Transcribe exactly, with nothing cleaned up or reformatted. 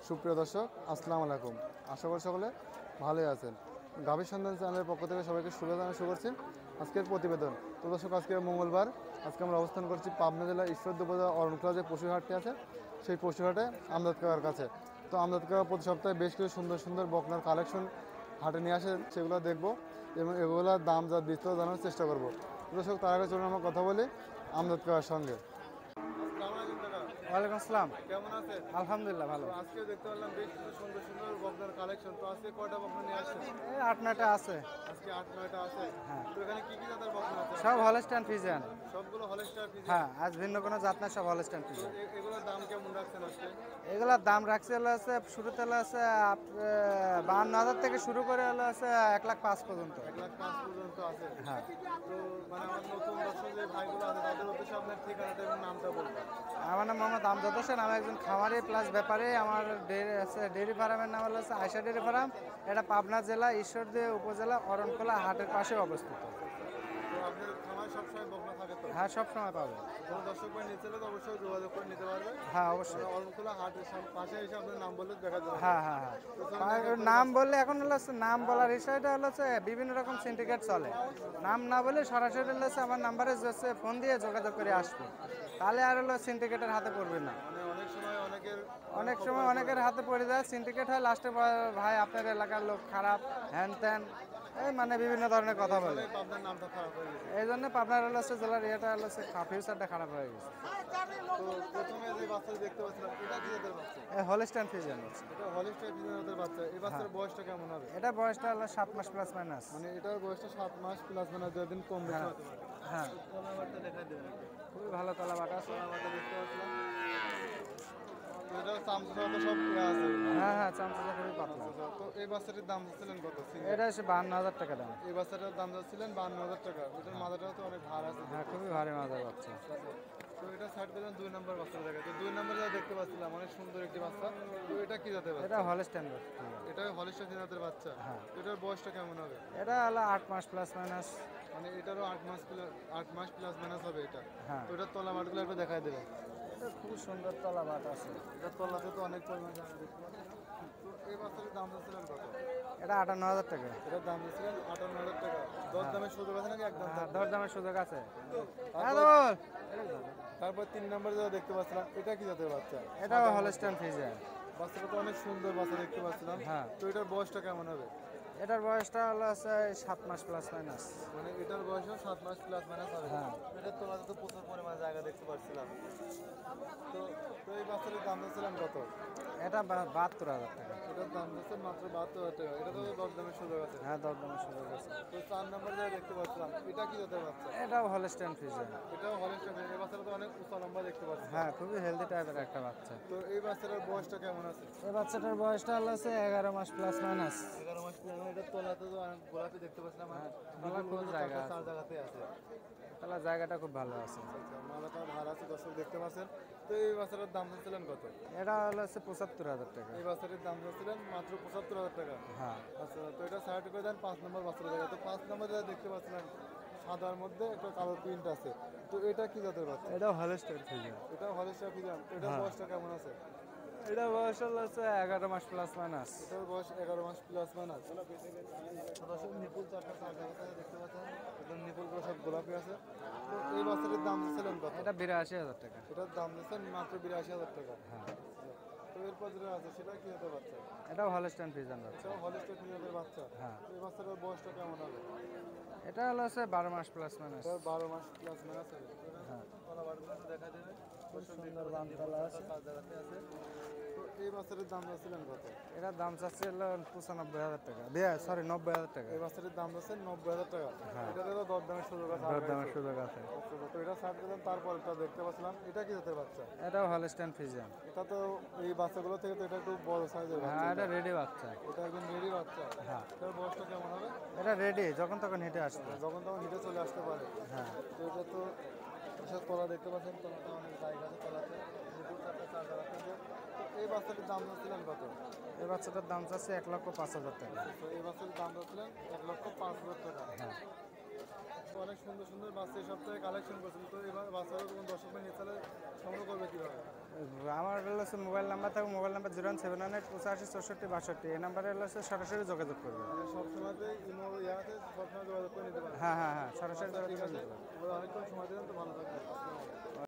সুপ্রিয় দর্শক, আসসালামু আলাইকুম। আশা করি সকলে ভালোই আছেন। গাভীর সন্ধান চ্যানেলের পক্ষ থেকে সবাইকে শুভেচ্ছা জানাই, শুরু করছি আজকের প্রতিবেদন। তো দর্শক, আজকে মঙ্গলবার, আজকে আমরা অবস্থান করছি পাবনা জেলার ঈশ্বরদী উপজেলা অরণখোলা যে পশু হাটটি আছে, সেই পশু হাটে আমদাদ কাকার কাছে। তো আমদাদ কাকা প্রতি সপ্তাহে বেশ কিছু সুন্দর সুন্দর বকনার কালেকশন হাটে নিয়ে আসে, সেগুলো দেখবো এবং এগুলোর দাম যা বিস্তারিত জানার চেষ্টা করবো। দর্শক, তার আগে চলুন আমরা কথা বলি আমদাদ কাকার সঙ্গে। ওয়ালাইকুম আসসালাম। কেমন আছেন? আলহামদুলিল্লাহ ভালো। আজকে দেখতে পারলাম বেশ কিছু সুন্দর সুন্দর বকনার কালেকশন। তো আজকে কয়টা বকনা নিয়ে আসছেন? এই আট নয়টা আছে। আজকে আট নয়টা আছে। হ্যাঁ। তো এখানে কি কি জাতের বকনা আছে? সব হলস্টাইন ফ্রিজিয়ান। সবগুলো হলস্টার ফ্রিজিয়ান। হ্যাঁ, আজ ভিন্ন কোনো জাত না, সব হলস্টাইন ফ্রিজিয়ান। এ- এগুলোর দাম কেমন রাখছেন আজকে? এগুলোর দাম রাখছে হলো আছে, শুরুতে হলো আছে বাহান্ন হাজার থেকে শুরু করে হলো আছে এক লাখ পাঁচ পর্যন্ত। এক লাখ পাঁচ পর্যন্ত আছে। হ্যাঁ। তো মানে আমার নতুন দর্শক যে ভাইগুলো আছে তাদের উদ্দেশ্যে আপনার ঠিকানাটা এবং নামটা বলবেন। আমার নাম মোহাম্মদ আমজাদ হোসেন। আমি একজন খামারি প্লাস ব্যাপারে। আমার ডেয়ারি আছে, ডেয়ারি ফার্মের নাম হলো আছে আয়শা ডেয়ারি ফার্ম। এটা পাবনা জেলা ঈশ্বরদী উপজেলা অরণখোলা হাটের পাশে অবস্থিত। তো আপনাদের খামার সবসময় বকনা থাকে তো? হ্যাঁ, সব সময় পাবে। কোনো দর্শক ভাই নিতে চাইলে তো অবশ্যই যোগাযোগ করে নিতে পারবে। হ্যাঁ, অবশ্যই। অরণখোলা হাটের সাম- পাশে এসে আপনার নাম বললে দেখা যাবে। হ্যাঁ হ্যাঁ হ্যাঁ আর নাম বললে এখন হলো হচ্ছে নাম বলার বিষয়টা হলো হচ্ছে বিভিন্ন রকম সিন্ডিকেট চলে। নাম না বলে সরাসরি হলো হচ্ছে আমার নাম্বারে হচ্ছে ফোন দিয়ে যোগাযোগ করে আসবে, তাহলে আর হলো সিন্ডিকেটের হাতে পড়বে না। মানে অনেক সময় অনেকের অনেক সময় অনেকের হাতে পড়ে যায়, সিন্ডিকেট হয়, লাস্টে ভাই আপনার এলাকার লোক খারাপ, হ্যান ত্যান, এই মানে বিভিন্ন ধরনের কথা বলে। আপনার নামটা খারাপ হয়ে গেছে। এই জন্য পাবনার হলো হচ্ছে জেলার ইয়েটা হলো হচ্ছে ফিউচারটা খারাপ হয়ে গেছে। তো প্রথমে যে বাচ্চাটা দেখতে পাচ্ছিলাম, এটা কি জাতের বাচ্চা? এই হলস্টাইন ফ্রিজিয়ান হচ্ছে। এটা হলিস্টার ফ্রিজিয়ান জাতের বাচ্চা। এই বাচ্চার বয়সটা কেমন হবে? এটা বয়সটা হলো সাত মাস প্লাস মাইনাস। মানে এটার বয়সটা সাত মাস প্লাস, মানে দুই দিন কম বেশি হতে পারে। হ্যাঁ, তলাবারটা দেখা দেবেন একটু। খুবই ভালো তলা বাটা আছে। তলাবারটা দেখতে পাচ্ছিলাম। তো এটা চামচা তো সব ইয়ে আছে। হ্যাঁ হ্যাঁ, চামচা খুবই পাতলা। তো এই বাচ্চাটির দাম যাচ্ছিলেন কত? এটা হচ্ছে বাহান্ন হাজার টাকা দাম। এই বাচ্চাটার দাম যাচ্ছিলেন বান্ন হাজার টাকা। এটার মাথাটাও তো অনেক ভার আছে। হ্যাঁ, খুবই ভারী মাজার বাচ্চা। তো এটা সাইড দিলেন দুই নম্বর বাচ্চা দেখা। তো দুই নম্বরে যা দেখতে পাচ্ছিলাম অনেক সুন্দর একটি বাচ্চা। তো এটা কি জাতের বাচ্চা? এটা হলস্টাইন। এটা হলিস্টার জাতের বাচ্চা। হ্যাঁ। তো এটার বয়সটা কেমন হবে? এটা হলো আট মাস প্লাস মাইনাস। মানে এটারও আট মাস প্লাস, আট মাস প্লাস মাইনাস হবে এটা। হ্যাঁ। তো এটার তলা মাঠগুলো একটু দেখাই দেবে। এটা খুব সুন্দর তলা বাটা আছে। এটার তলাতে তো অনেক পরিমাণ জায়গা দেখতে পাচ্ছি। তো এই বাচ্চাটির দাম যাচ্ছিলেন কত? এটা আটান্ন হাজার টাকা। এটার দাম যাচ্ছিলেন আটান্ন হাজার টাকা। দশ দামের সুযোগ আছে নাকি একদম? হ্যাঁ, দরদামের সুযোগ আছে। তারপর- তারপর তিন নম্বরে যা দেখতে পাচ্ছিলাম, এটা কি জাতের বাচ্চা? এটাও হলস্টাইন ফ্রিজিয়ান। বাচ্চাটা তো অনেক সুন্দর বাচ্চা দেখতে পাচ্ছিলাম। হ্যাঁ। তো এটার বয়সটা কেমন হবে? এটার বয়সটা হলো আছে সাত মাস প্লাস মাইনাস। মানে এটার বয়সও সাত মাস প্লাস মাইনাস হবে। হ্যাঁ। এটার তোলাতে তো প্রচুর পরিমাণে জায়গা দেখতে পাচ্ছিলাম। তো তো এই বাচ্চাটির দাম যাচ্ছিলাম কত? এটা বা- বাহাত্তর হাজার টাকা। এটার দাম যাচ্ছে মাত্র বাহাত্তর হাজার টাকা। এটা তো দশ দামের সুযোগ আছে। হ্যাঁ, দরদামের সুযোগ আছে। তো চার নম্বরে যা দেখতে পাচ্ছিলাম, এটা কি জাতের বাচ্চা? এটাও হলস্টাইন ফ্রিজিয়ান। এটাও হলিস্টার। এই বাচ্চাটা তো অনেক উঁচা লম্বা দেখতে পাচ্ছি। হ্যাঁ, খুবই হেলদি টাইপের একটা বাচ্চা। তো এই বাচ্চাটার বয়সটা কেমন আছে? এই বাচ্চাটার বয়সটা হলো আছে এগারো মাস প্লাস মাইনাস। এগারো মাস প্লাস। এটার তলাতে তো অনেক গোলাপি দেখতে পাচ্ছিলাম। আর তলা খুব নিপুলগুলো তো জায়গা চারটা- চার আছে। জায়গাতে আছে। তাহলে জায়গাটা খুব ভালো আছে। আচ্ছা, মালাটা ভার আছে, দর্শক দেখতে পাচ্ছেন। তো এই বাচ্চাটার দাম যাচ্ছিলেন কত? এটা হলো হচ্ছে পঁচাত্তর হাজার টাকা। এই বাচ্চাটির দাম যাচ্ছিলেন মাত্র পঁচাত্তর হাজার টাকা। হ্যাঁ। আচ্ছা, তো এটা সাইড করে দেন পাঁচ নম্বর বাচ্চাটা জায়গা। তো পাঁচ নম্বর যা দেখতে পাচ্ছিলেন, সাদার মধ্যে একটা কালো প্রিন্ট আছে। তো এটা কি জাতের বাচ্চা? এটাও হলস্টাইন ফ্রিজিয়ান। এটা হলিস্টার ফ্রিজিয়ান। এটার হ্যাঁ। বয়সটা কেমন আছে? এটা বয়স হলো হচ্ছে এগারো মাস প্লাস মাইনাস। এটার বয়স এগারো মাস প্লাস মাইনাস। দর্শক, নিপুল চারটা চার জায়গাতে দেখতে পাচ্ছেন। এটার নিপুলগুলো সব গোলাপি আছে। তো এই বাচ্চাটির দাম দিচ্ছিলেন কত? এটা বিরাশি হাজার টাকা। এটার দাম দিচ্ছেন মাত্র বিরাশি হাজার টাকা। হ্যাঁ। তো এরপর যেটা আছে সেটা কি জাতের বাচ্চা? এটাও হলস্টাইন ফ্রিজিয়ান বাচ্চা। এটাও হলিস্টার ফ্রিজিয়ানের বাচ্চা। হ্যাঁ। তো এই বাচ্চাটার বয়সটা কেমন হবে? এটা হলো হচ্ছে বারো মাস প্লাস মাইনাস। এটার বারো মাস প্লাস মাইনাস হবে। হ্যাঁ। তলা বাটগুলো একটু দেখা দেবে। দর্শক সুন্দর দেখতে বানতলা পাচ্ছেন, আছে। চার জায়গাতে আছে। তো এই বাচ্চাটির দাম যাচ্ছিলেন কত? এটার দাম চাচ্ছে হলো পঁচানব্বই হাজার টাকা। বিয়া সরি নব্বই হাজার টাকা। এই বাচ্চাটির দাম যাচ্ছে নব্বই হাজার টাকা। হ্যাঁ। এটাতে তো দরদামের সুযোগ আছে। দরদামের সুযোগ আছে। আচ্ছা, তো এটা সাইড দিলাম। তারপর এটা দেখতে পাচ্ছিলাম, এটা কি জাতের বাচ্চা? এটাও হলস্টাইন ফ্রিজিয়ান। এটা তো এই বাচ্চাগুলো থেকে তো এটা একটু বড় সাইজের বাচ্চা। হ্যাঁ, এটা রেডি বাচ্চা। এটা একদম রেডি বাচ্চা। হ্যাঁ। এটার বয়সটা কেমন হবে? এটা রেডি, যখন তখন হেঁটে আসবে। যখন তখন হিটে চলে আসতে পারে। হ্যাঁ। তো এটা তো এসব তলা দেখতে পাচ্ছেন, তলাটা অনেক জায়গা আছে তলাতে। নিপুল চারটা চার জায়গাতে আছে। তো এই বাচ্চাটির দাম যাচ্ছিলেন কত? এই বাচ্চাটার দাম চাচ্ছে এক লক্ষ পাঁচ হাজার টাকা। তো এই বাচ্চাটির দাম যাচ্ছিলেন এক লক্ষ পাঁচ হাজার টাকা। হ্যাঁ। তো অনেক সুন্দর সুন্দর বাচ্চা এই সপ্তাহে কালেকশন করছেন। তো এবার বাচ্চারা কোনো দর্শক নিয়ে চলে সংগ্রহ করবে কীভাবে? আমার হচ্ছে মোবাইল নাম্বার থাকবে, mobile number zero one seven one eight পঁচাশি চৌষট্টি বাষট্টি, এই নাম্বারে হচ্ছে সরাসরি যোগাযোগ করবে। মানে সবসময়তে ইমো ইয়ে আছে, সবসময় যোগাযোগ করে নিতে পারেন। হ্যাঁ হ্যাঁ হ্যাঁ, সরাসরি যোগাযোগ ঠিক করে আছে, নিতে পারবে। অনেকক্ষণ সময় দিলেন তো, ভালো থাকবেন।